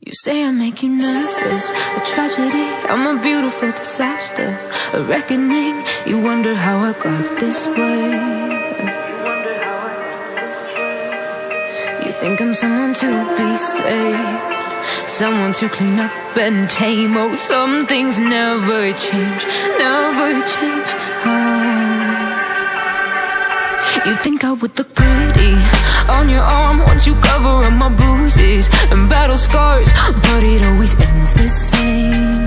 You say I make you nervous, a tragedy, I'm a beautiful disaster, a reckoning. You wonder how I got this way. You think I'm someone to be saved, someone to clean up and tame. Oh, some things never change, never change. You think I would look pretty on your arm once you cover up my bruises and battle scars, but it always ends the same.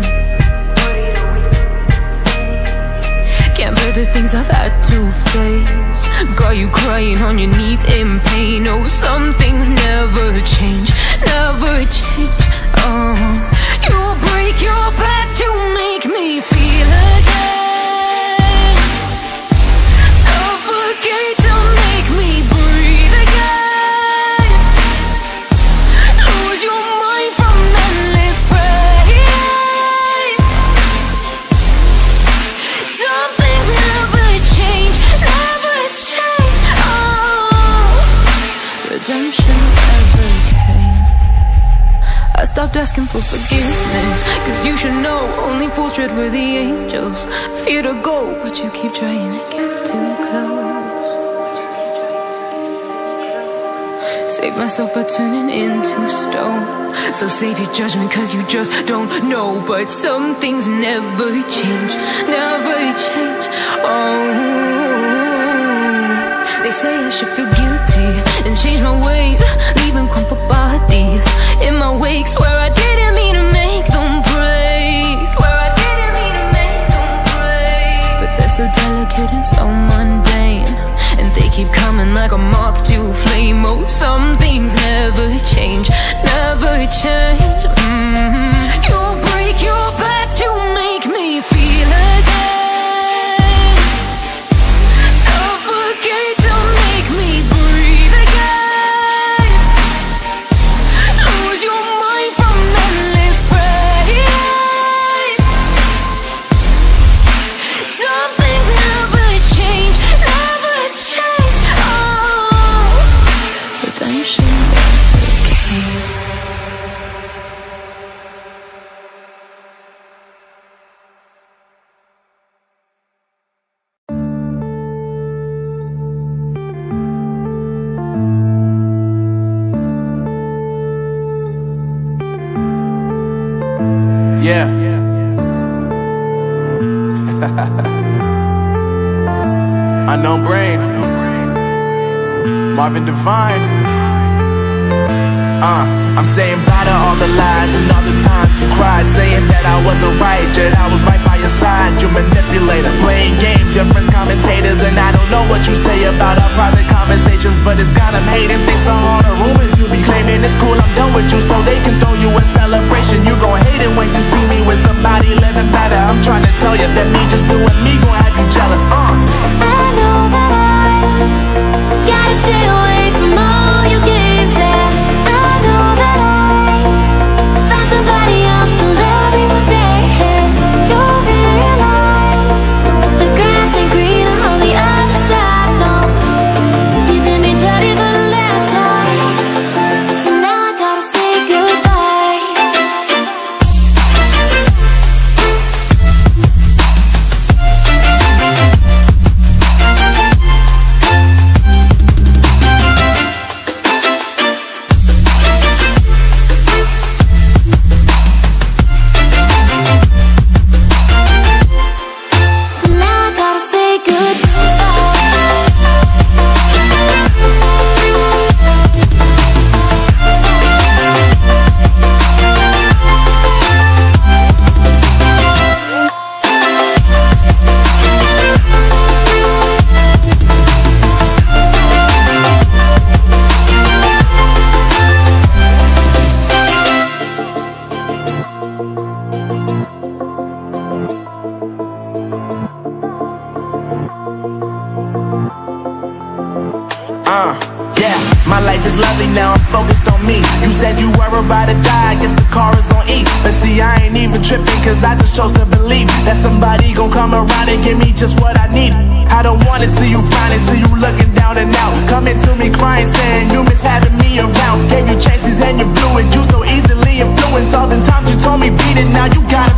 Can't bear the things I've had to face, got you crying on your knees in pain. Oh, some things never change, never change. You'll break your back to make me feel again, suffocate to make me breathe again, lose your mind from endless pain. Some things never change, never change. Redemption never came. I stopped asking for forgiveness, cause you should know only fools tread where the angels fear to go, but you keep trying to get too close. Save myself by turning into stone, so save your judgment cause you just don't know. But some things never change, never change. They say I should feel guilty and change my ways, leaving crumpled bodies in my wake. Swear I didn't mean to make them break, swear I didn't mean to make them break. But they're so delicate and so mundane, and they keep coming like a moth to flame. Oh, some things never change, never change. You'll break your back to make me feel again, suffocate to make me breathe again, lose your mind from endless pain. Some things never change, never change. Redemption never came. Yeah. Unknown Brain, Marvin Devine. I'm saying bye to all the lies and all the times you cried, saying that I wasn't right, yet I was right by your side. You manipulator, playing games, your friends commentators, and I don't know what you say about our private conversations, but it's got them hating. Thanks to all the rumors you be claiming. It's cool, I'm done with you, so they can throw you a celebration. You gon' hate it when you see me with somebody living better. I'm trying to tell you that me just doing me gon' have you jealous. I know that I gotta stay away from all your games, yeah. I know that I found somebody else to love me one day, yeah. You'll realize the grass ain't greener on the other side, no. You did me dirty for the last time, so now I gotta say goodbye. So now I gotta say Yeah, my life is lovely now, I'm focused on me. You said you were about to die, I guess the car is on E. But see, I ain't even tripping, cause I just chose to believe that somebody gon' come around and give me just what I need. I don't wanna see you frowning, see you looking down and out, coming to me crying, saying you miss having me around. Gave you chances and you blew it, you so easily influenced. it, now you gotta